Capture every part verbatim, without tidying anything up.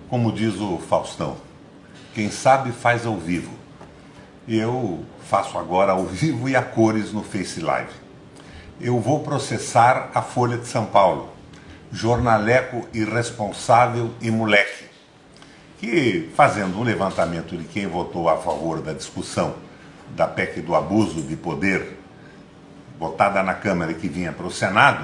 Como diz o Faustão, quem sabe faz ao vivo. Eu faço agora ao vivo e a cores no Face Live. Eu vou processar a Folha de São Paulo, jornaleco irresponsável e moleque, que, fazendo um levantamento de quem votou a favor da discussão da P E C do abuso de poder, votada na Câmara e que vinha para o Senado,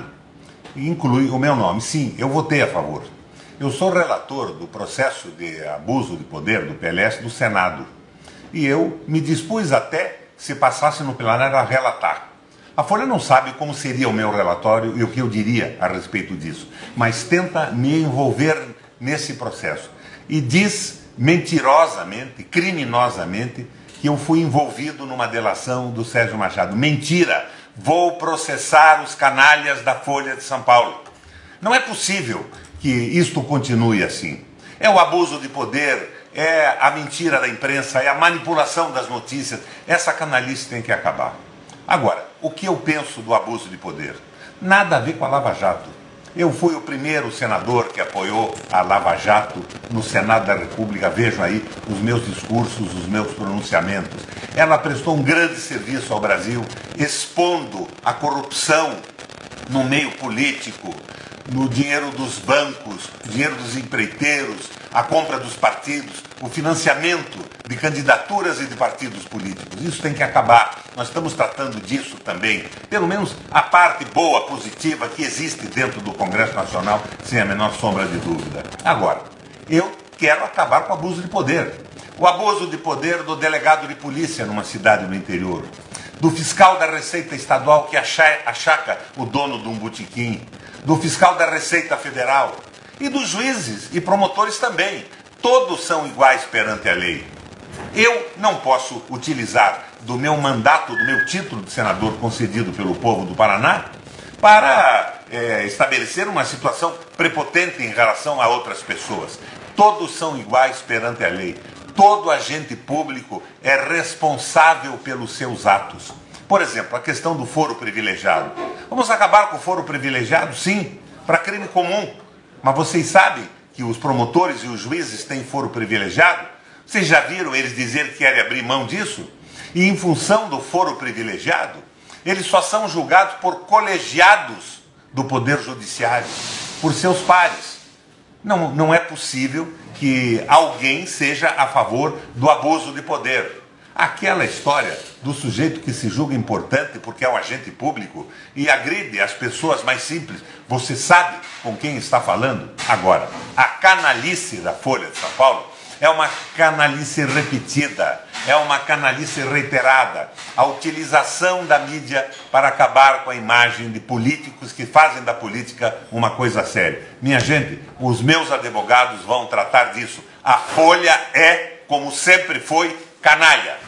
inclui o meu nome. Sim, eu votei a favor. Eu sou relator do processo de abuso de poder do P L S do Senado. E eu me dispus até, se passasse no plenário, a relatar. A Folha não sabe como seria o meu relatório e o que eu diria a respeito disso, mas tenta me envolver nesse processo. E diz mentirosamente, criminosamente, que eu fui envolvido numa delação do Sérgio Machado. Mentira! Vou processar os canalhas da Folha de São Paulo. Não é possível que isto continue assim. É o abuso de poder, é a mentira da imprensa, é a manipulação das notícias. Essa canalice tem que acabar. Agora, o que eu penso do abuso de poder? Nada a ver com a Lava Jato. Eu fui o primeiro senador que apoiou a Lava Jato no Senado da República. Vejam aí os meus discursos, os meus pronunciamentos. Ela prestou um grande serviço ao Brasil, expondo a corrupção no meio político, no dinheiro dos bancos, dinheiro dos empreiteiros, a compra dos partidos, o financiamento de candidaturas e de partidos políticos. Isso tem que acabar. Nós estamos tratando disso também. Pelo menos a parte boa, positiva, que existe dentro do Congresso Nacional, sem a menor sombra de dúvida. Agora, eu quero acabar com o abuso de poder. O abuso de poder do delegado de polícia numa cidade no interior, do fiscal da Receita Estadual que achaca o dono de um botequim, do fiscal da Receita Federal e dos juízes e promotores também. Todos são iguais perante a lei. Eu não posso utilizar do meu mandato, do meu título de senador concedido pelo povo do Paraná para é, estabelecer uma situação prepotente em relação a outras pessoas. Todos são iguais perante a lei. Todo agente público é responsável pelos seus atos. Por exemplo, a questão do foro privilegiado. Vamos acabar com o foro privilegiado? Sim, para crime comum. Mas vocês sabem que os promotores e os juízes têm foro privilegiado? Vocês já viram eles dizer que querem abrir mão disso? E em função do foro privilegiado, eles só são julgados por colegiados do Poder Judiciário, por seus pares. Não, não é possível que alguém seja a favor do abuso de poder. Aquela história do sujeito que se julga importante porque é um agente público e agride as pessoas mais simples. Você sabe com quem está falando? Agora, a canalice da Folha de São Paulo é uma canalice repetida, é uma canalice reiterada. A utilização da mídia para acabar com a imagem de políticos que fazem da política uma coisa séria. Minha gente, os meus advogados vão tratar disso. A Folha é, como sempre foi, canalha.